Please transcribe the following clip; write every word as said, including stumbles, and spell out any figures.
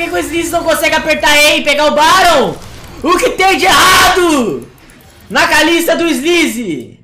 que, que o Sleaze não consegue apertar E e pegar o Baron? O que tem de errado na Kalista do Sleaze?